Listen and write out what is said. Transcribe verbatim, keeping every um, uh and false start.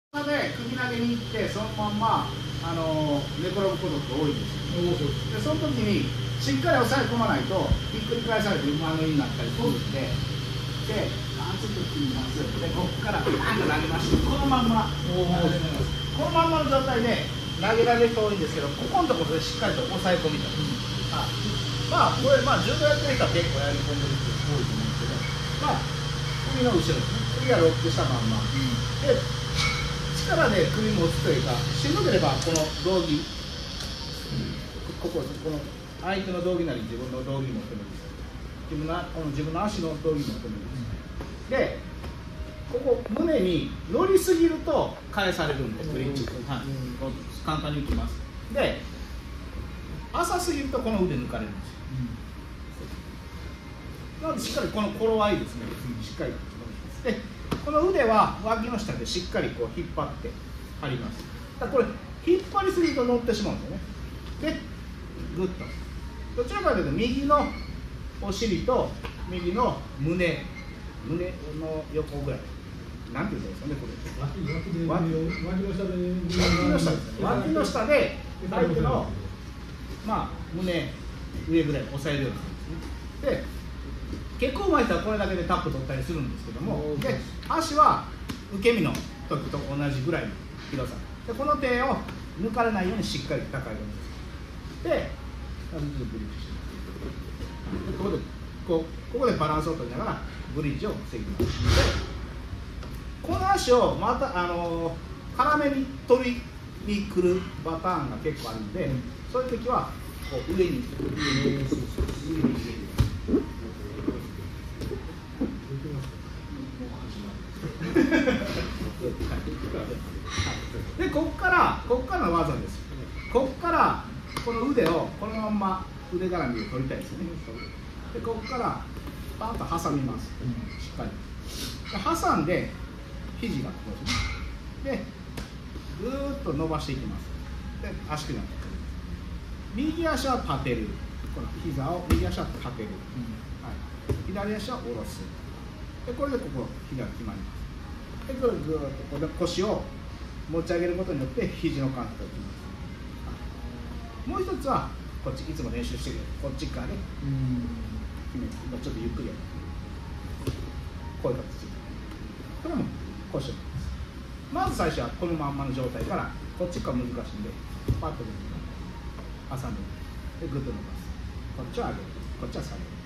で首投げに行ってそのまんまあの寝転ぶことって多いんですよ。でその時にしっかり押さえ込まないとひっくり返されて馬乗りになったりするんで、であちょっと切ります。でここからバーンと投げましてこのまんまこのまんまの状態で投げられる人多いんですけど、ここのところでしっかりと押さえ込みたい。あまあこれまあ柔道やってる人は結構やり込んでる人多いと思うんですけど、まあ首の後ろですね。首はロックしたまんま。で力で首も打つというか、しんどければこの道着、こここの相手の道着なり自分の道着持ってもいいです。自分のこの自分の足の道着持ってもいいです。で、ここ胸に乗りすぎると返されるんで、ブリッジ、はい、簡単にいきます。で、浅すぎるとこの腕抜かれるんですよ。なのでしっかりこの頃合いですね、しっかりでこの腕は脇の下でしっかりこう引っ張って張ります。だからこれ引っ張りすぎると乗ってしまうんですよね。でグッとどちらかというと右のお尻と右の胸胸の横ぐらいなんて言うんですかね、これ脇の下で脇の下ですね。脇の下で相手のまあ胸上ぐらい押さえるようにするんですね。で結構上手い人はこれだけでタップ取ったりするんですけども、で足は受け身の時と同じぐらいの広さで、この手を抜かれないようにしっかり高いようにする。でここでこうここでバランスを取りながらブリッジを防ぎます。でこの足をまたあの絡めに取りに来るパターンが結構あるんで、うん、そういう時はこう上に上に上に上にでここからここからの技です。ここからこの腕をこのまんま腕絡みで取りたいですよね。でここからパンと挟みます。しっかりで挟んで肘がここですね。でぐーっと伸ばしていきます。で足首が右足は立てる。この膝を右足は立てる、はい、左足は下ろす。でこれでここ膝が決まります。でこれぐーっとここで腰を持ち上げることによって肘の関節を決めます。もう一つはこっちいつも練習してるこっち側で決める。今ちょっとゆっくりやる。こういう形。これも腰をまず最初はこのまんまの状態からこっち側難しいんでパッと挟んででグッと伸ばす。こっちは上げる。こっちは下げる。